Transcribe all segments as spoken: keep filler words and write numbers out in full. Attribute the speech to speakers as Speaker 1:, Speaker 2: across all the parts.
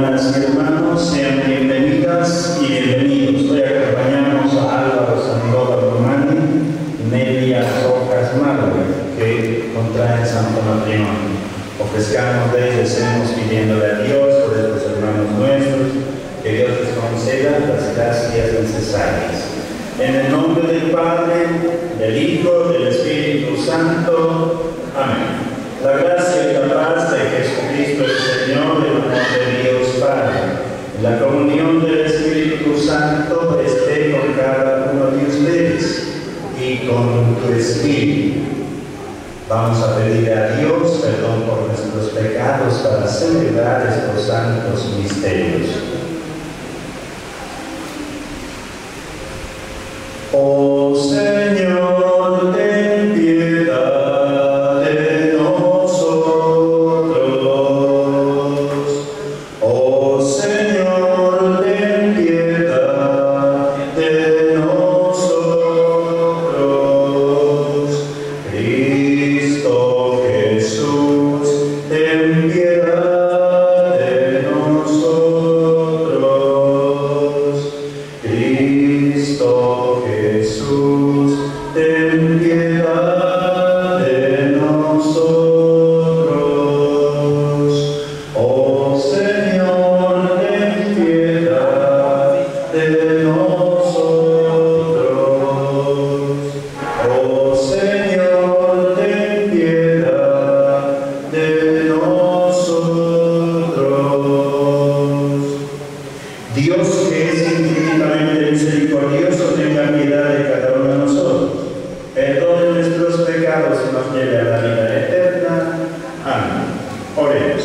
Speaker 1: hermanas y hermanos, sean bienvenidas y bienvenidos. Hoy acompañamos a Álvaro Sandoval Romani y Nelia Rojas Marley, que contraen santo matrimonio. Ofrezcamos de ellos, estemos pidiéndole a Dios por estos hermanos nuestros, que Dios les conceda las gracias necesarias. En el nombre del Padre, del Hijo, del Espíritu Santo. Amén. La gracia y la paz de Jesucristo el Señor, el amor de Dios Padre, la comunión del Espíritu Santo esté con cada uno de ustedes y con tu espíritu. Vamos a pedir a Dios perdón por nuestros pecados para celebrar estos santos misterios. Oh Señor, ten piedad de nosotros. Oh Señor, ten piedad de nosotros. Cristo Jesús, ten piedad de nosotros. Cristo Jesús, ten piedad de nosotros. Oh Señor, ten piedad de nosotros. Oh Señor, ten piedad de nosotros. Dios, que es infinitamente misericordioso, tenga piedad de cada uno de nosotros. Perdone nuestros pecados y nos lleve a la vida eterna. Amén. Oremos.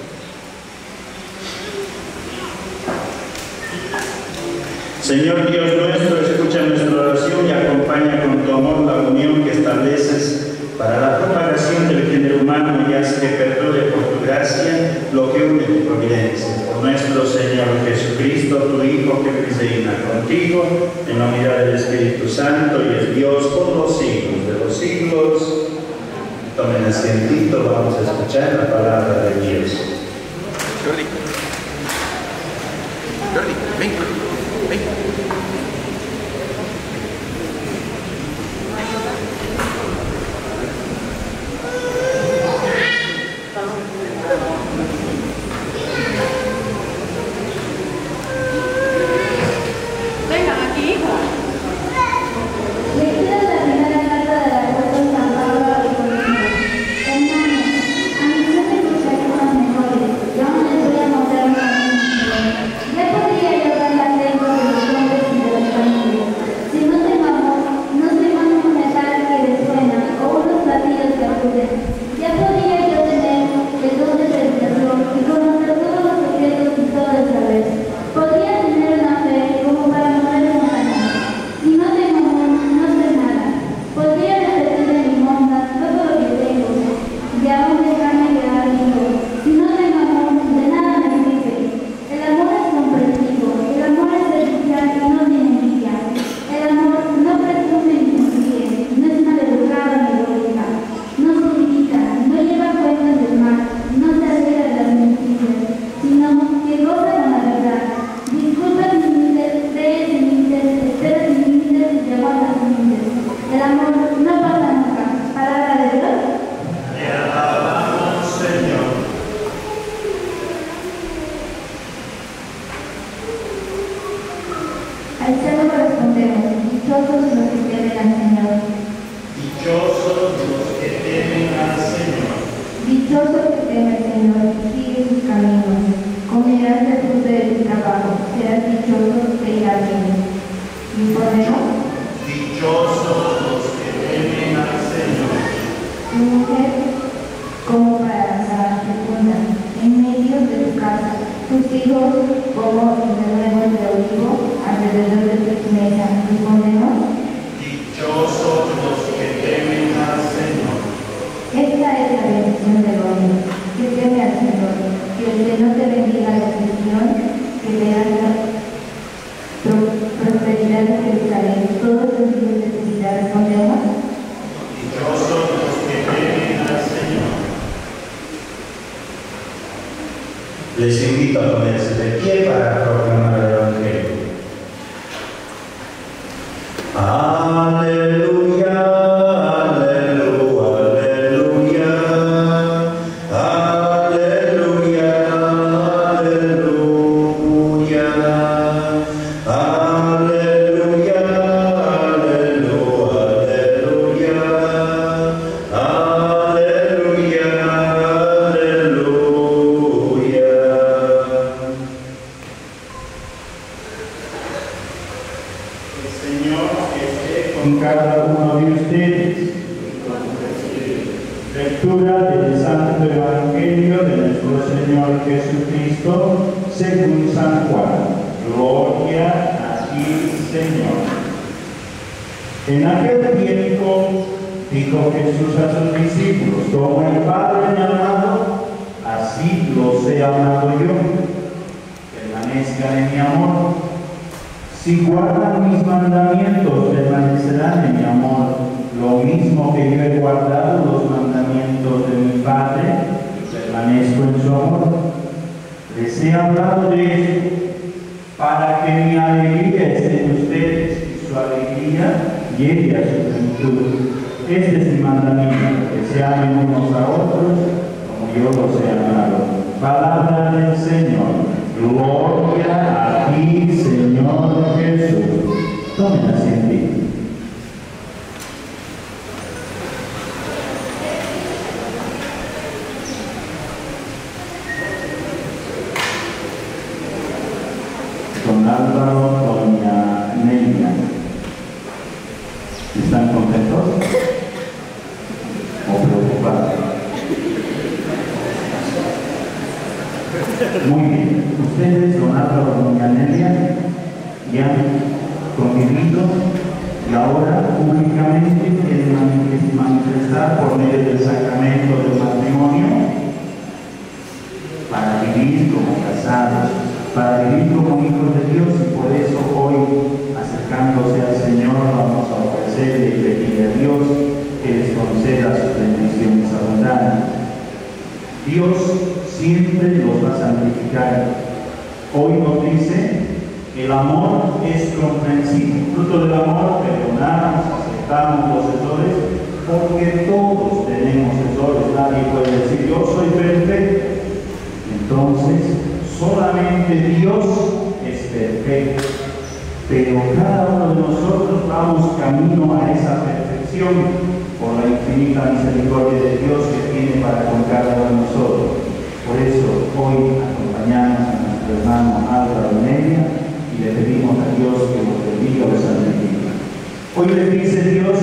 Speaker 1: Señor Dios nuestro, escucha nuestra oración y acompaña con tu amor la unión que estableces para la propagación del género humano y haz que perdure por tu gracia lo que une tu providencia. Por nuestro Señor Jesucristo, tu Hijo, que vive y reina contigo, en la unidad del Espíritu Santo y es Dios por los siglos de los siglos. Tomen asiento, vamos a escuchar la palabra de Dios.
Speaker 2: Jordi. Jordi, ven, ven.
Speaker 3: Vengan aquí.
Speaker 4: Lectura de la primera carta del apóstol San Pablo a los Corintios. Hermanos, a misión de escuchar
Speaker 1: Les invito a ponerse de pie para proclamar el Evangelio. Aleluya, aleluya, aleluya, aleluya, aleluya, aleluya, aleluya, aleluya, aleluya. El Señor esté con cada uno de ustedes. Lectura del Santo Evangelio de nuestro Señor Jesucristo según San Juan. Gloria a ti, Señor. En aquel tiempo dijo Jesús a sus discípulos: como el Padre me ha amado, así los he amado yo. Permanezcan en mi amor. Si guardan mis mandamientos, permanecerán en mi amor, lo mismo que yo he guardado los mandamientos de mi Padre, y permanezco en su amor. Les he hablado de esto, para que mi alegría esté en ustedes y su alegría llegue a su plenitud. Este es mi mandamiento, que se amen unos a otros, como yo los he amado. Palabra del Señor. Gloria a ti, Señor Jesús. Tomen asiento. Don Álvaro, doña Nelia, ¿están contentos o preocupados? Muy bien. Ustedes, don Álvaro, doña Nelia, ya han convivido y ahora públicamente quieren manifestar por medio del sacramento del matrimonio para vivir como casados, para vivir como hijos de Dios, y por eso hoy, acercándose al Señor, vamos a ofrecerle y pedirle a Dios que les conceda sus bendiciones abundantes. Dios siempre los va a santificar. Hoy nos dice: el amor es comprensivo. Fruto del amor, perdonamos, aceptamos los errores, porque todos tenemos errores. Nadie puede decir yo soy perfecto. Entonces, solamente Dios es perfecto, pero cada uno de nosotros vamos camino a esa perfección por la infinita misericordia de Dios que tiene para con cada uno de nosotros. Por eso hoy acompañamos a nuestro hermano Álvaro Nelia y le pedimos a Dios que los bendiga y los santifique. Hoy le dice Dios: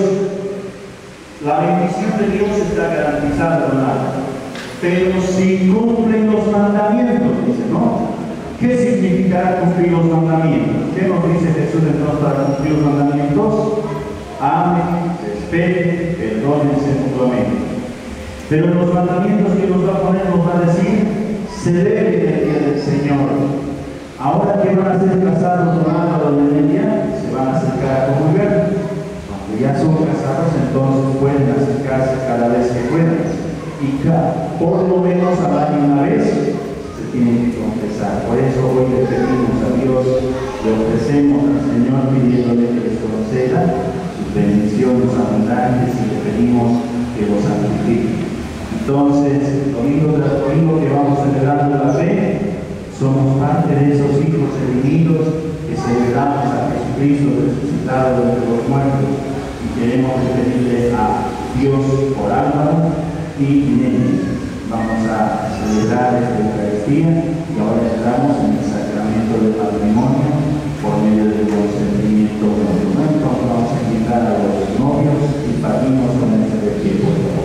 Speaker 1: la bendición de Dios está garantizada, hermano, pero si cumplen los mandamientos, dice, ¿no? ¿Qué significará cumplir los mandamientos? ¿Qué nos dice Jesús entonces para cumplir los mandamientos? Amen, respeten, perdónense mutuamente. Pero los mandamientos que nos va a poner, nos va a decir: celebren el día del Señor. Ahora que van a ser casados con Álvaro de Nelia, se van a acercar a comulgar. Cuando ya son casados, entonces pueden acercarse cada vez que puedan. Y cada, por lo menos al año una vez, se tienen que confesar. Por eso hoy le pedimos a Dios, le ofrecemos al Señor pidiéndole que les conceda sus bendiciones abundantes y le pedimos que los santifique. Entonces, el domingo tras domingo que vamos celebrando la fe, somos parte de esos hijos redimidos que celebramos a Jesucristo resucitado de entre los muertos, y queremos pedirle a Dios por Álvaro y Nelia. Vamos a celebrar esta Eucaristía y ahora entramos en el sacramento del matrimonio por medio del consentimiento mutuo. Entonces vamos a invitar a los novios y padrinos con este de pie, por favor.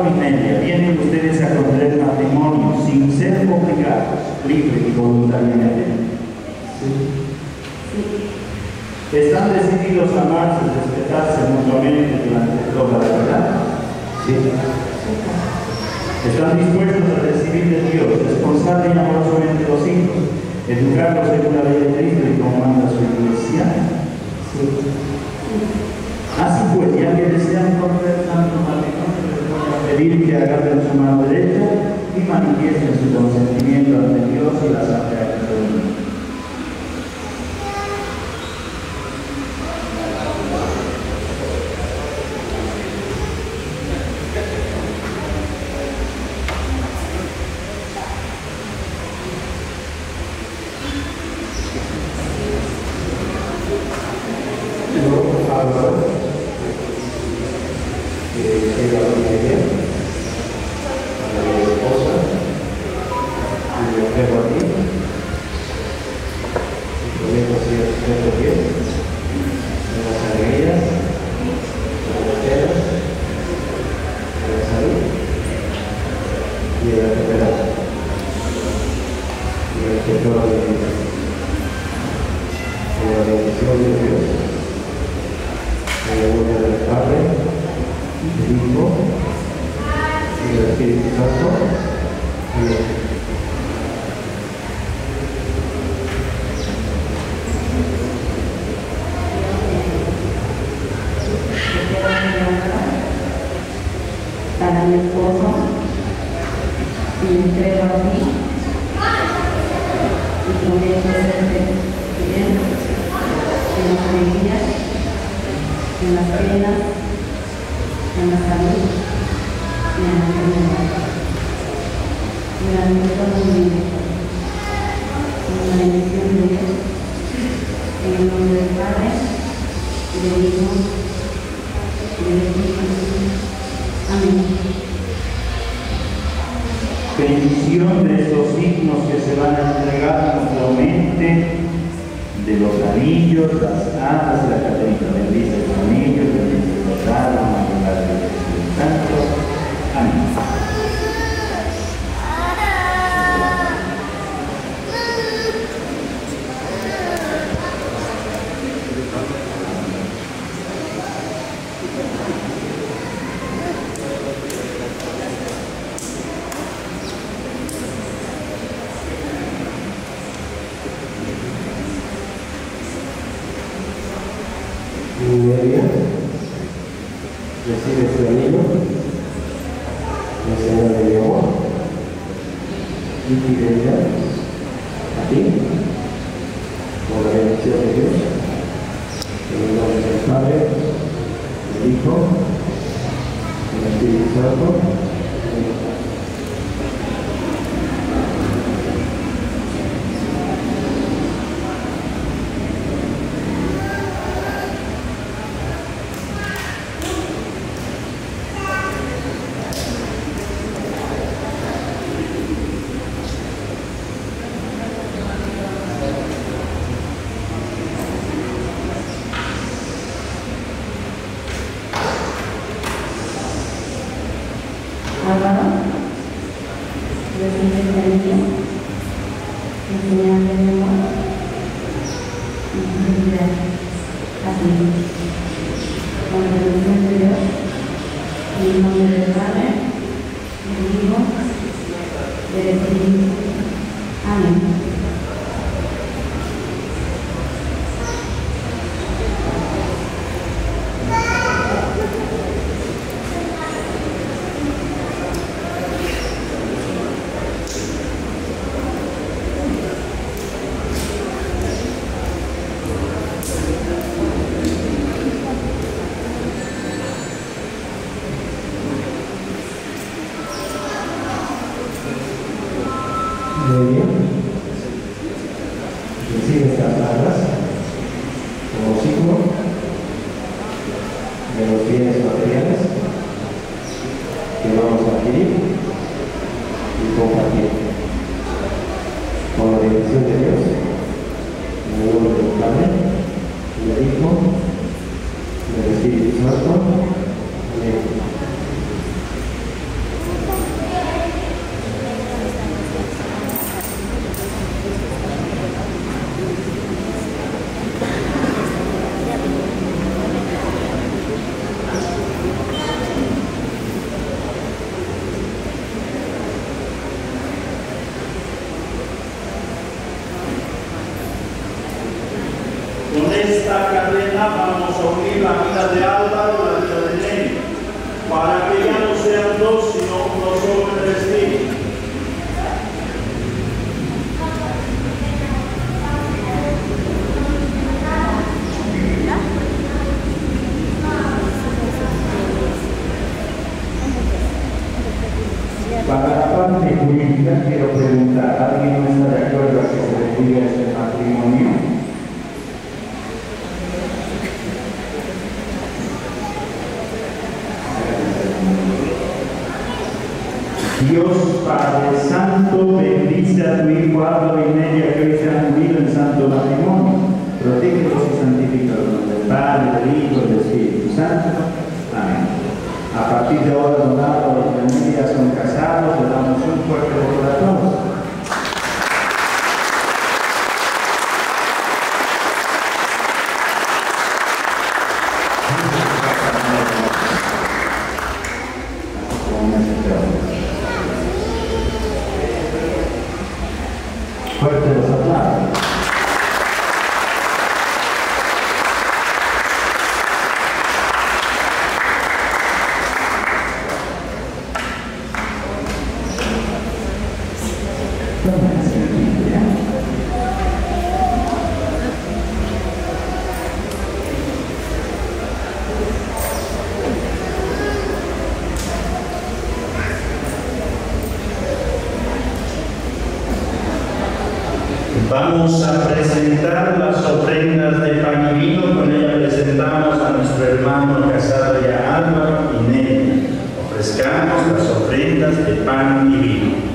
Speaker 1: Nelia, vienen ustedes a contraer matrimonio sin ser obligados, libre y voluntariamente. Sí. ¿Están decididos a amarse y respetarse mutuamente durante toda la vida? Sí. ¿Están dispuestos a recibir de Dios responsable y amorosamente los hijos, educarlos según la ley de Cristo y como manda su iglesia? Sí. Así pues, ya que desean contraer tanto matrimonio, les voy a pedir que agarren su mano derecha y manifiesten su consentimiento ante Dios y la Santa Cruz.
Speaker 4: Para mi esposo, y entrego a ti, y prometo serte fiel en las alegrías, en las penas, en la salud y en la enfermedad. Durante todo mi vida, con la bendición de Dios, en el nombre del Padre, y del Hijo, y del Espíritu Santo. Amén.
Speaker 1: Bendición de estos signos que se van a entregar mutuamente, de los anillos, las alas de la Católica. Bendice los anillos, bendice los alas, la del Espíritu Santo. Amén.
Speaker 5: Nelia, recibe este anillo, en señal de mi amor y fidelidad a ti, con la bendición de Dios, en el nombre del Padre, del Hijo, del Espíritu Santo.
Speaker 4: Álvaro, recibe este anillo, en señal de mi amor y fidelidad a ti, con la bendición de Dios, en el nombre del Padre, del Hijo, del Espíritu. Amén.
Speaker 5: Nelia, recibe estas alas como signo de los bienes materiales que vamos a adquirir y compartir. Con la bendición de Dios, en el nombre del Padre, del Hijo, del Espíritu Santo. Amén.
Speaker 1: Con esta cadena vamos a unir la vida de Álvaro y la vida de Nelly, para que ya no sean dos, sino uno solo en el espíritu.
Speaker 5: Para la parte jurídica, quiero preguntar, ¿alguien no está de acuerdo a que se diga este matrimonio? Dios Padre Santo, bendice a tu Hijo Álvaro y Nelia, que hoy se han unido en santo matrimonio. Protégelos y santifícalos en nombre del Padre, del Hijo y del Espíritu Santo. Amén. A partir de ahora, don Álvaro y Nelia son casados, le damos un fuerte aplauso. Fuerte los aplausos.
Speaker 1: Vamos a presentar las ofrendas de pan y vino. Con ella presentamos a nuestro hermano casado ya Álvaro y Nelia. Ofrezcamos las ofrendas de pan y vino.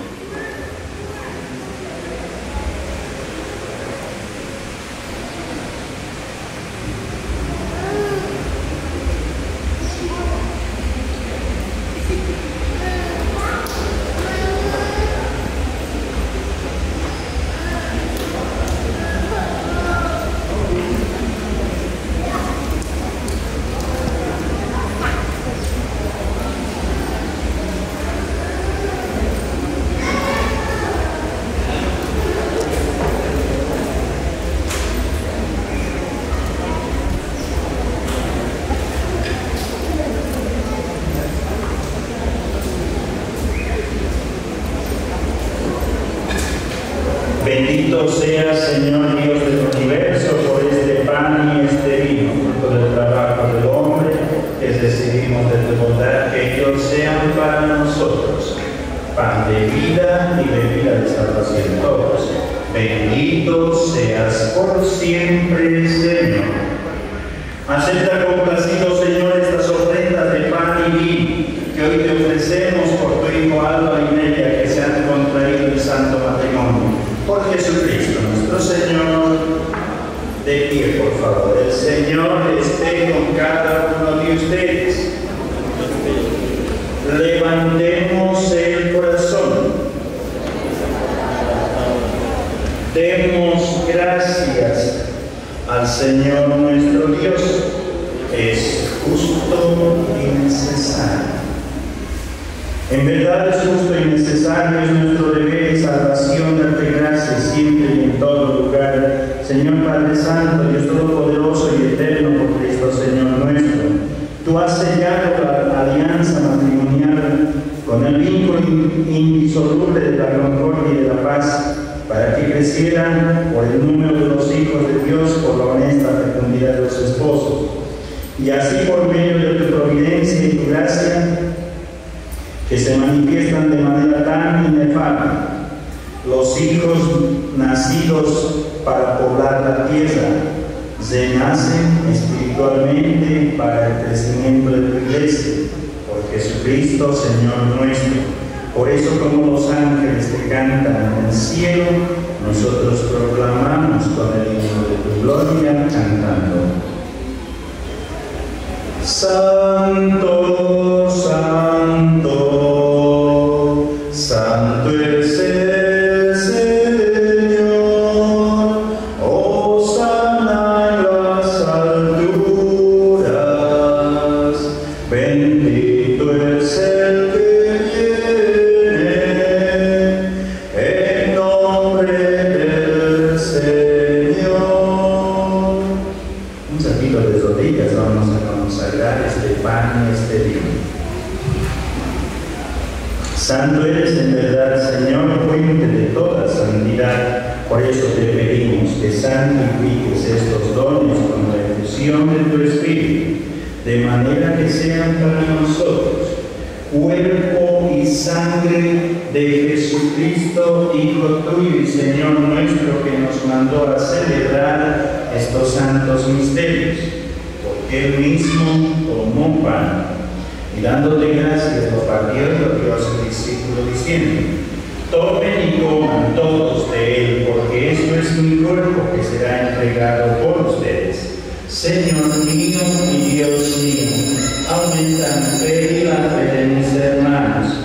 Speaker 1: Bendito seas, Señor Dios del universo, por este pan y este vino, fruto del trabajo del hombre, que decidimos de tu bondad, que ellos sean para nosotros pan de vida y bebida de salvación todos. Bendito seas por siempre, Señor. Acepta complacido, Señor, estas ofrendas de pan y vino que hoy te ofrecemos por tu Hijo Álvaro y Nelia, que se han contraído el santo matrimonio. Por Jesucristo nuestro Señor. De pie, por favor. El Señor esté con cada uno de ustedes. Levantemos el corazón. Demos gracias al Señor nuestro Dios. Es justo y necesario. En verdad es justo y necesario, es nuestro deber y salvación darte gracias siempre y en todo lugar. Señor Padre Santo, Dios Todopoderoso y Eterno, por Cristo Señor nuestro, tú has sellado la alianza matrimonial con el vínculo indisoluble de la concordia y de la paz, para que crecieran por el número de los hijos de Dios, por la honesta fecundidad de los esposos. Y así, por medio de tu providencia y tu gracia, que se manifiestan de manera tan inefable, los hijos nacidos para poblar la tierra se nacen espiritualmente para el crecimiento de tu iglesia, por Jesucristo Señor nuestro. Por eso, como los ángeles te cantan en el cielo, nosotros proclamamos con el himno de tu gloria cantando: Santo, Santo, Santo es el Señor, hosana en las alturas, bendito es el que viene en nombre del Señor. despacito, de rodillas, vamos a consagrar este pan y este vino. Santo eres en verdad, Señor, fuente de toda santidad. Por eso te pedimos que santifiques estos dones con la efusión de tu Espíritu, de manera que sean para nosotros cuerpo y sangre de Jesucristo, Hijo tuyo y Señor nuestro, que nos mandó a celebrar estos santos misterios. Porque él mismo tomó pan y dándote gracias lo partió y lo dio a su discípulo diciendo: tomen y coman todos de él, porque esto es mi cuerpo que será entregado por ustedes. Señor mío y Dios mío, aumenta mi fe y la fe de mis hermanos.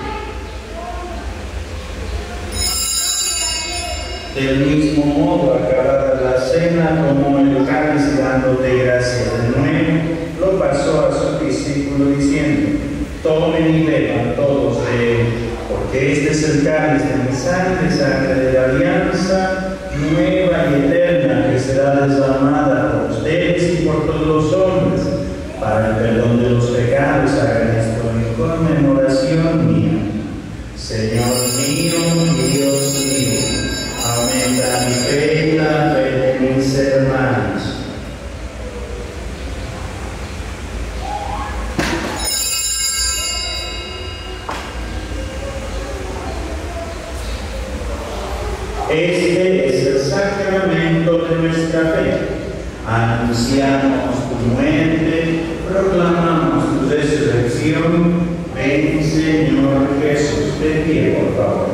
Speaker 1: Del mismo modo, acabada la cena, tomó el cáliz y dándote gracias de nuevo, lo pasó a su discípulo diciendo: tomen y beban todos de él, porque este es el cáliz de mi sangre, sangre de la alianza nueva y eterna, que será derramada por ustedes y por todos los hombres, para el perdón de los pecados. Hagan esto en conmemoración mía. Señor mío y Dios mío, aumenta mi fe y la fe de mis hermanos. Este es el sacramento de nuestra fe. Anunciamos tu muerte, proclamamos tu resurrección. Ven, Señor Jesús, de pie, por favor.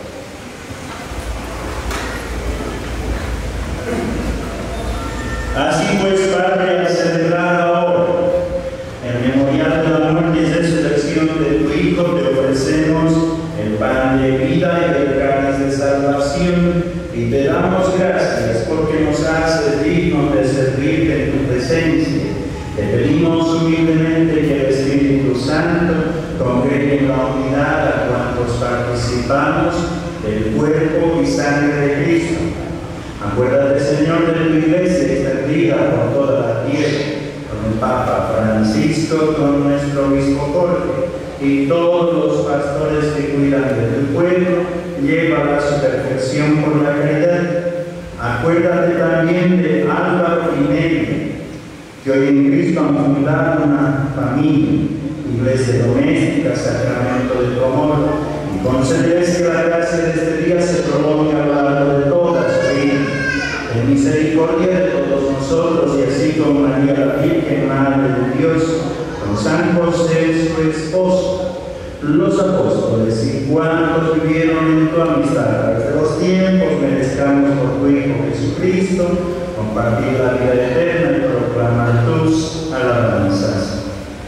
Speaker 1: Así pues, Padre, al celebrar ahora el memorial de la muerte y resurrección de tu Hijo, te ofrecemos el pan de vida y el cáliz de salvación, y te damos gracias porque nos haces dignos de servirte en tu presencia. Te pedimos humildemente que el Espíritu Santo congregue en la unidad a cuantos participamos del cuerpo y sangre de Cristo. Acuérdate, Señor, de tu iglesia extendida por toda la tierra, con el Papa Francisco, con nuestro obispo Jorge y todos los pastores que cuidan de tu pueblo, llévala a su perfección por la caridad. Acuérdate también de Álvaro y Nelly, que hoy en Cristo han fundado una familia, iglesia doméstica, sacramento de tu amor, y concederles que la gracia de este día se prolongue a lo largo de toda su vida. En misericordia de todos nosotros, y así como María la Virgen, Madre de Dios, con San José su esposo, los apóstoles y cuantos vivieron en tu amistad a través de los tiempos, merezcamos por tu Hijo Jesucristo compartir la vida eterna y proclamar tus alabanzas.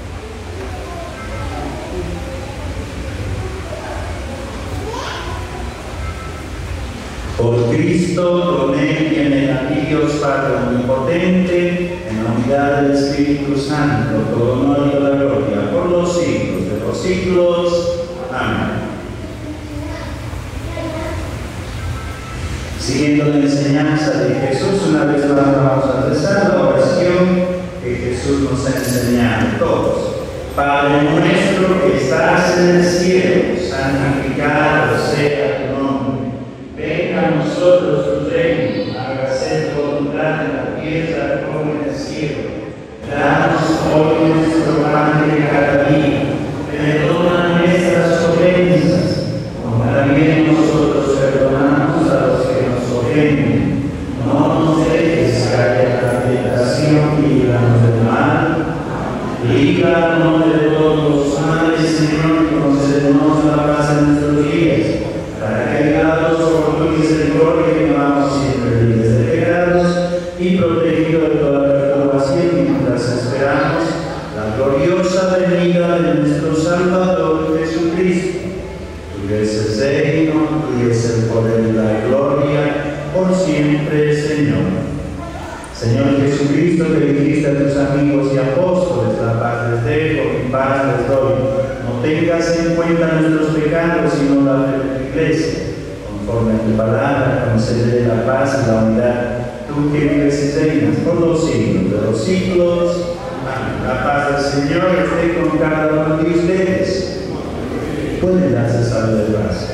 Speaker 1: Por Cristo, con Él y en el a ti, Dios Padre omnipotente, en la unidad del Espíritu Santo, todo honor y toda gloria, por los siglos de los siglos. Amén. Siguiendo la enseñanza de Jesús, una vez más vamos a rezar la oración que Jesús nos ha enseñado todos. Padre nuestro que estás en el cielo, santificado sea tu nombre. Venga a nosotros tu reino, hágase tu voluntad en la tierra como en el cielo. Danos hoy nuestro pan de cada día. Perdona nuestras ofensas, como también nosotros perdonamos a los que nos ofenden. No nos dejes caer en la tentación y líbranos del mal. Líbranos de todos los males, Señor, y concédenos la paz en nuestros días, para que, guiados por tu misericordia, vivamos siempre libres de pecados y protegidos de toda perturbación, mientras esperamos la gloriosa venida de nuestro Salvador siglos. Amén. La paz del Señor esté con cada uno de ustedes. Pueden darse salud de paz.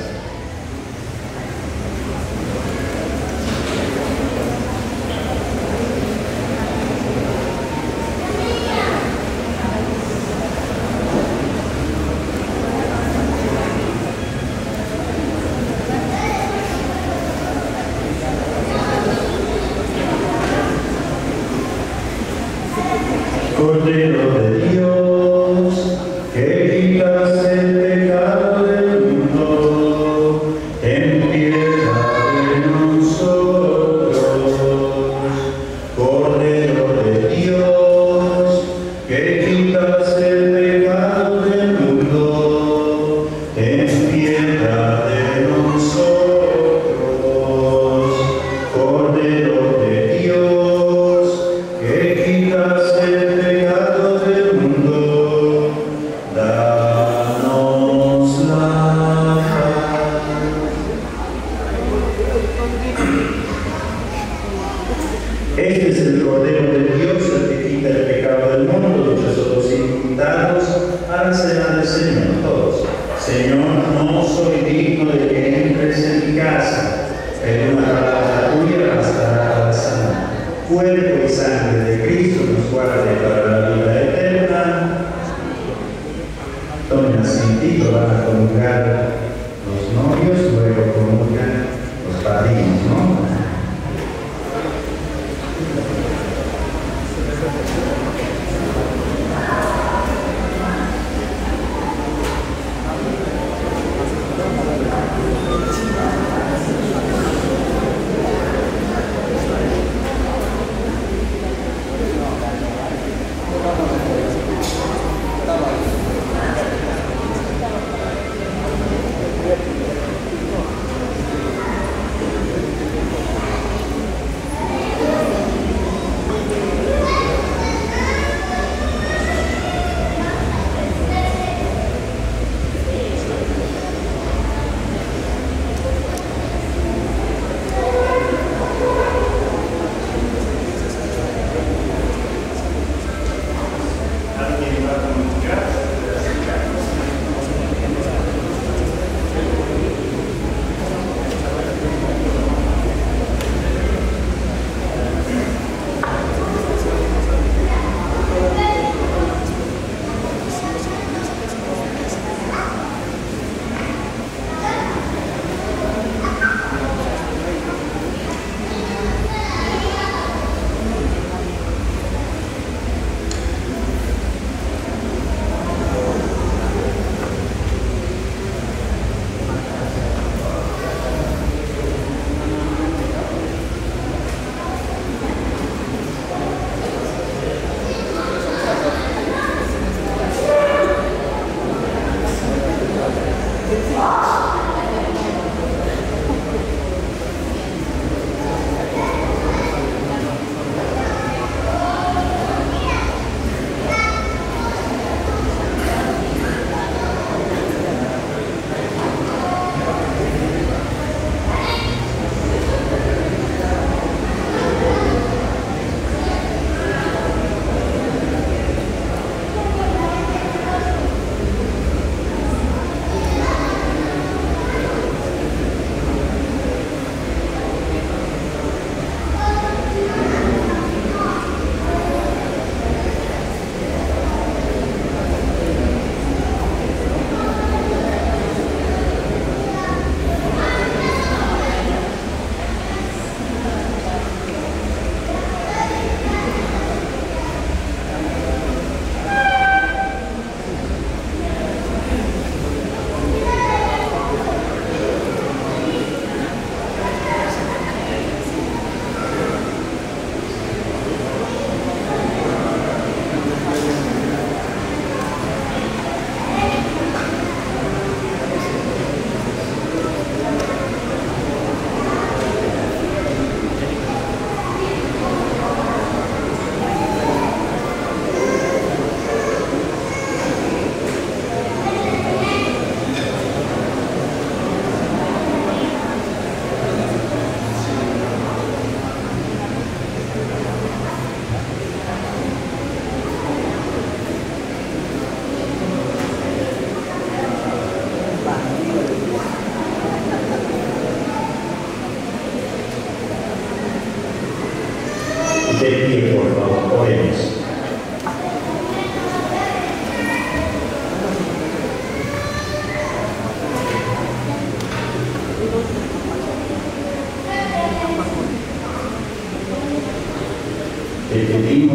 Speaker 1: Cordero de Dios, que quitas el pecado del mundo, ten piedad de nosotros. Cordero de Dios, que quitas el pecado del mundo, ten piedad de nosotros. Cordero de Dios, que quitas el pecado del mundo, danos la paz. Este es el Cordero de Dios, el que quita el pecado del mundo. Muchos otros invitados a la cena del Señor, todos. Señor, no soy digno de que entres en mi casa, pero una palabra tuya bastará para sanar. Cuerpo y sangre de Cristo nos guarde para la vida eterna. Tomen asiento, van a comulgar los novios, luego comulgan los padrinos, ¿no?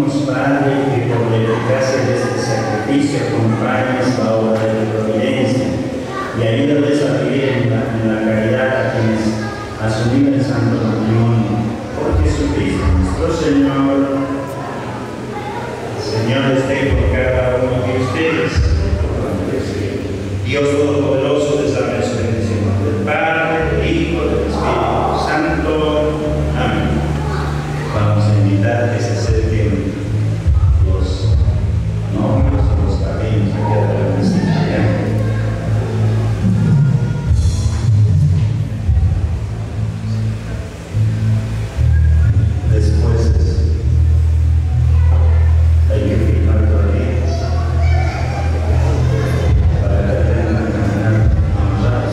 Speaker 1: pedimos, Padre, que por la eficacia de este sacrificio acompañes la obra de tu providencia y ayúdales a vivir en la, en la caridad a quienes asumir el santo matrimonio. Por Jesucristo nuestro Señor. Señor esté con cada uno de ustedes. Dios Todopoderoso les da la bendición del Padre, del Hijo, del Espíritu Santo. Amén. Vamos a invitar que se acerquen los novios o los padrinos aquí a la mesa. Después hay que firmar todavía para que aprendan a caminar honrados.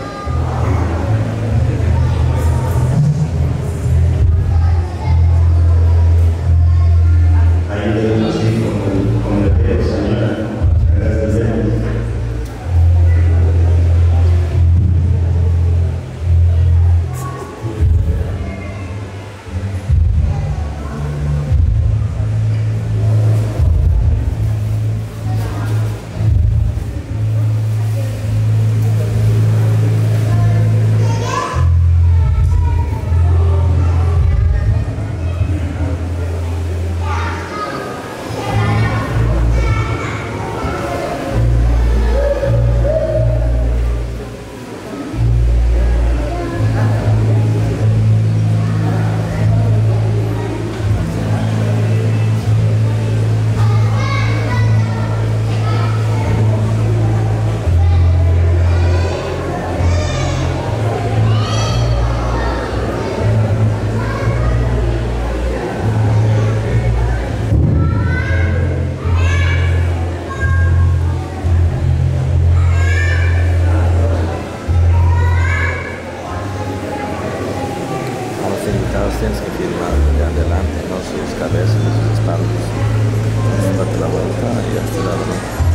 Speaker 1: Ayúdenos así con el, con el dedo, señora. Gracias, Dios.
Speaker 6: Tienes que firmar de adelante, no sus cabezas, sus espaldas. Date la vuelta y hasta la vuelta.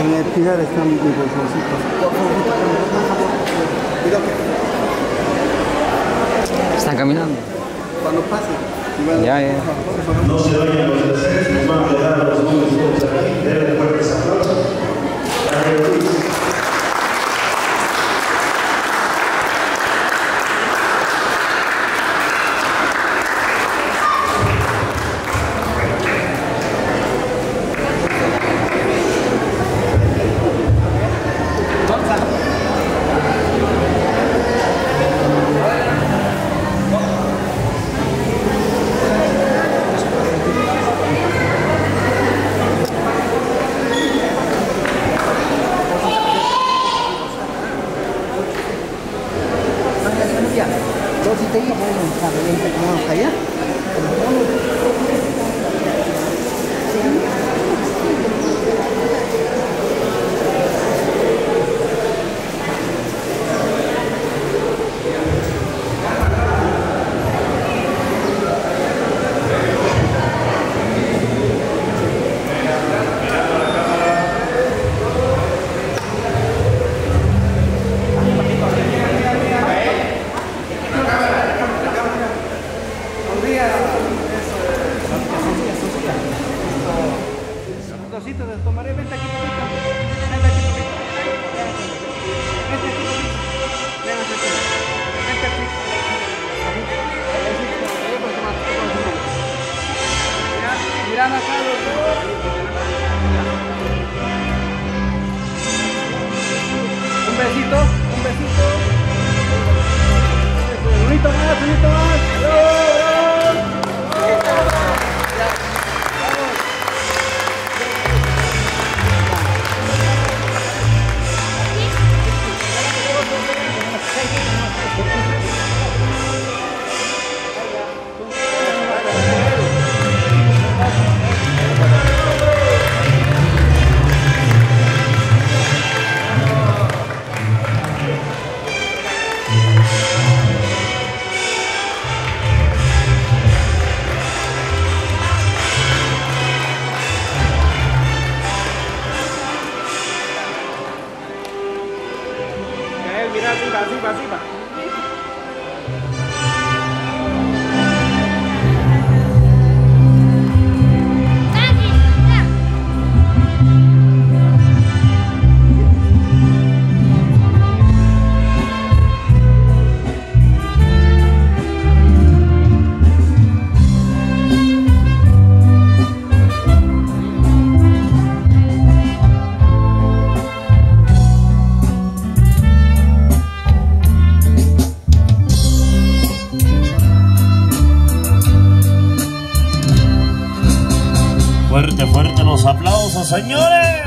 Speaker 7: En el pilar están mis bolsoncitos. Por favor, cuidado que...
Speaker 8: Están caminando.
Speaker 7: Cuando pase.
Speaker 8: Ya, ya.
Speaker 1: No se vayan los terceros, nos van a quedar los nombres todos aquí. Denle fuertes aplausos.
Speaker 7: Un besito, un besito. Un bonito más, un bonito más. Mira, así va, así va, así va.
Speaker 9: Fuerte, fuerte los aplausos, señores.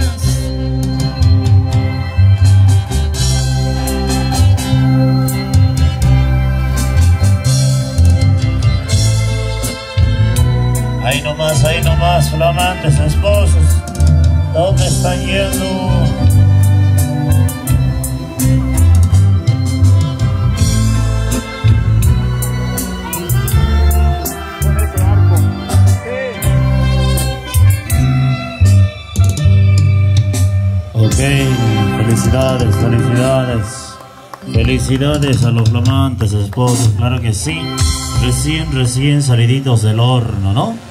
Speaker 9: Ahí nomás, ahí nomás, flamantes esposos. ¿Dónde están yendo? Ok, felicidades, felicidades. Felicidades a los flamantes esposos, claro que sí. Recién, recién saliditos del horno, ¿no?